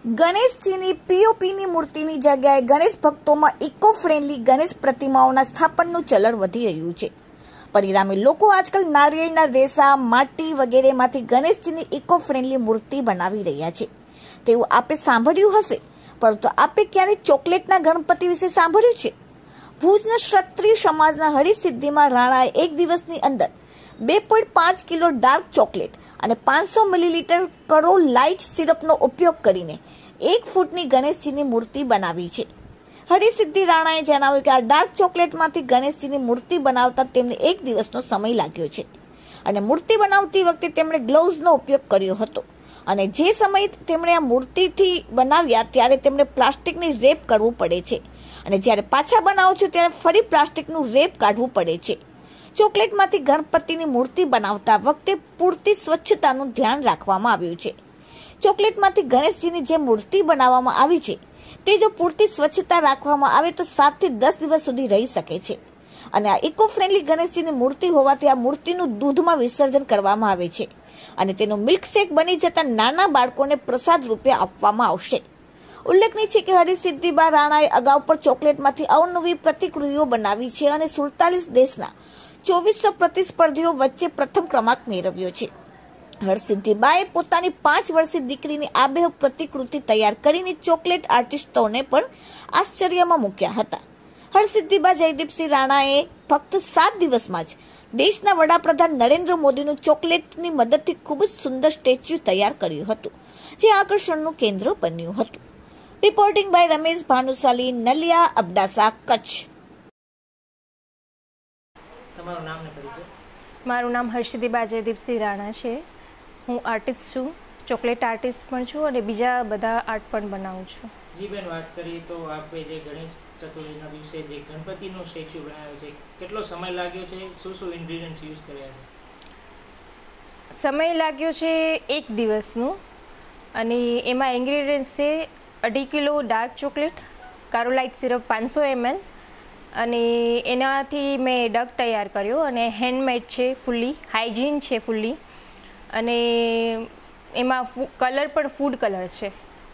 ગણેશજીની પીઓપીની મૂર્તિની જગ્યાએ ગણેશ ભક્તોમાં ઇકો ફ્રેન્ડલી ગણેશ પ્રતિમાઓના સ્થાપનનું ચલણ વધી રહ્યું છે। પરિણામે લોકો આજકાલ નારિયેળના રેસા, માટી વગેરેમાંથી ગણેશજીની ઇકો ફ્રેન્ડલી મૂર્તિ બનાવી રહ્યા છે તેવું આપે સાંભળ્યું હશે, પરંતુ આપે ક્યારે ચોકલેટના ગણપતિ વિશે સાંભળ્યું છે? ભુજના ક્ષત્રિય સમાજના હરિસિદ્ધિમાં રાણાએ એક દિવસની અંદર 2.5 કિલો ડાર્ક ચોકલેટ અને 500 મિલીલીટર કરો લાઇટ સિરપનો ઉપયોગ કરીને 1 ફૂટની ગણેશજીની મૂર્તિ બનાવી છે। હરિસિદ્ધિ રાણાએ જણાવ્યું કે આ ડાર્ક ચોકલેટમાંથી ગણેશજીની મૂર્તિ બનાવતા તેમને 1 દિવસનો સમય લાગ્યો છે અને મૂર્તિ બનાવતી વખતે તેમણે ગ્લોવ્સનો ઉપયોગ કર્યો હતો અને જે સમયે તેમણે આ મૂર્તિથી બનાવ્યા ત્યારે તેમણે પ્લાસ્ટિકની રેપ કરવું પડે છે અને જ્યારે પાછા બનાવો છો ત્યારે ફરી પ્લાસ્ટિકનું રેપ કાઢવું પડે છે। ચોકલેટમાંથી ગણપતિની મૂર્તિ બનાવતા વખતે પૂરતી સ્વચ્છતાનું ધ્યાન રાખવામાં આવ્યું છે। ચોકલેટમાંથી ગણેશજીની જે મૂર્તિ બનાવવામાં આવી છે તે જો પૂરતી સ્વચ્છતા રાખવામાં આવે તો 7 થી 10 દિવસ સુધી રહી શકે છે અને આ ઇકો ફ્રેન્ડલી ગણેશજીની મૂર્તિ હોવાથી આ મૂર્તિનું દૂધમાં વિસર્જન કરવામાં આવે છે અને તેનો મિલ્કશેક બની જતા નાના બાળકોને પ્રસાદ રૂપે આપવામાં આવશે। ઉલ્લેખનીય છે કે હરિસિદ્ધિબા રાણાએ અગાઉ પર ચોકલેટમાંથી અવનવી પ્રતિકૃતિઓ બનાવી છે અને 47 દેશના 2400 પ્રતિસ્પર્ધીઓ વચ્ચે પ્રથમ ક્રમાંક મેળવ્યો છે। હરસિદ્ધિબાએ પોતાની 5 વર્ષીય દીકરીની આબેહૂબ પ્રતિકૃતિ તૈયાર કરીને ચોકલેટ આર્ટિસ્ટોને પણ આશ્ચર્યમાં મૂક્યા હતા। હરસિદ્ધિબા જયદીપસિંહ રાણાએ ફક્ત 7 દિવસમાં જ દેશના વડાપ્રધાન નરેન્દ્ર મોદીનું ચોકલેટની મદદથી ખૂબ જ સુંદર સ્ટેચ્યુ તૈયાર કર્યું હતું, જે આકર્ષણનું કેન્દ્ર બન્યું હતું। Reporting by Ramesh Bhanushali, Naliya, Abdasa, Kutch. મારું નામ હર્ષિદીબા જયદીપસિંહ રાણા છે। હું આર્ટિસ્ટ છું, ચોકલેટ આર્ટિસ્ટ પણ છું અને બીજા બધા આર્ટ પણ બનાવું છું। જી બેન, વાત કરીએ તો આપે જે ગણેશ ચતુર્થીના દિવસે જે ગણપતિનું સ્ટેચ્યુ બનાવ્યું છે, કેટલો સમય લાગ્યો છે? શું શું ઇન્ગ્રેડિયન્ટ્સ યુઝ કર્યા છે? સમય લાગ્યો છે 1 દિવસનું અને એમાં ઇન્ગ્રેડિયન્ટ્સ છે 2.5 kilo dark chocolate, Karo light syrup 500 ml અને એનાથી મેં ડક તૈયાર કર્યો અને હેન્ડમેડ છે, ફૂલ્લી હાઇજીન છે ફૂલ્લી, અને એમાં કલર પણ ફૂડ કલર છે।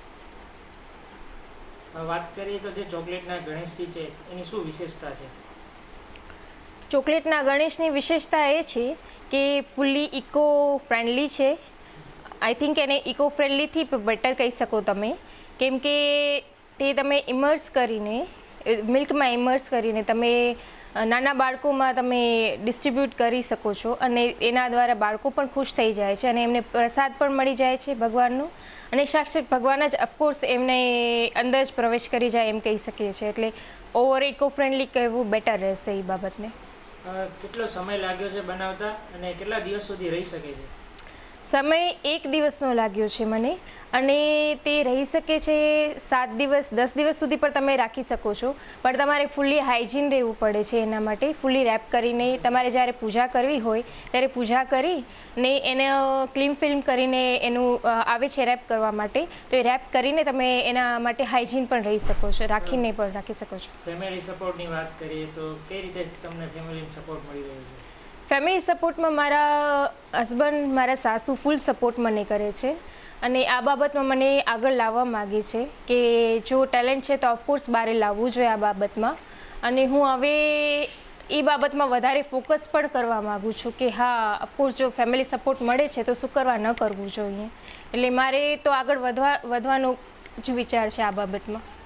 વાત કરીએ તો જે ચોકલેટના ગણેશજી છે એની શું વિશેષતા છે? ચોકલેટના ગણેશની વિશેષતા એ છે કે ફૂલ્લી ઇકો ફ્રેન્ડલી છે। આઈ થિંક એને ઇકો ફ્રેન્ડલીથી બેટર કહી શકો તમે, કેમ કે તે તમે ઇમર્સ કરીને મિલ્કમાં ઇમર્સ કરીને તમે નાના બાળકોમાં તમે ડિસ્ટ્રીબ્યુટ કરી શકો છો અને એના દ્વારા બાળકો પણ ખુશ થઈ જાય છે અને એમને પ્રસાદ પણ મળી જાય છે ભગવાનનું, અને સાક્ષાત ભગવાન જ ઓફકોર્સ એમને અંદર જ પ્રવેશ કરી જાય એમ કહી શકીએ છીએ। એટલે ઓવર ઇકો ફ્રેન્ડલી કહેવું બેટર રહેશે એ બાબતને। કેટલો સમય લાગ્યો છે બનાવતા અને કેટલા દિવસ સુધી રહી શકે છે? સમય 1 દિવસનો લાગ્યો છે મને, અને તે રહી શકે છે 7 દિવસ 10 દિવસ સુધી પણ તમે રાખી શકો છો, પણ તમારે ફૂલ્લી હાઇજીન રહેવું પડે છે એના માટે। ફૂલ્લી રેપ કરીને તમારે જ્યારે પૂજા કરવી હોય ત્યારે પૂજા કરી ને એને ક્લીન ફિલ્મ કરીને એનું આવે છે રેપ કરવા માટે, તો એ રેપ કરીને તમે એના માટે હાઇજીન પણ રહી શકો છો, રાખીને પણ રાખી શકો છો। ફેમિલી સપોર્ટની વાત કરીએ તો કઈ રીતે તમને ફેમિલી સપોર્ટ મળી રહ્યો છે? ફેમિલી સપોર્ટમાં મારા હસબન્ડ, મારા સાસુ ફૂલ સપોર્ટ મને કરે છે અને આ બાબતમાં મને આગળ લાવવા માગે છે કે જો ટેલેન્ટ છે તો ઓફકોર્સ બહાર લાવવું જોઈએ આ બાબતમાં, અને હું હવે એ બાબતમાં વધારે ફોકસ પણ કરવા માગું છું કે હા ઓફકોર્સ જો ફેમિલી સપોર્ટ મળે છે તો શું કરવા ન કરવું જોઈએ। એટલે મારે તો આગળ વધવાનો જ વિચાર છે આ બાબતમાં।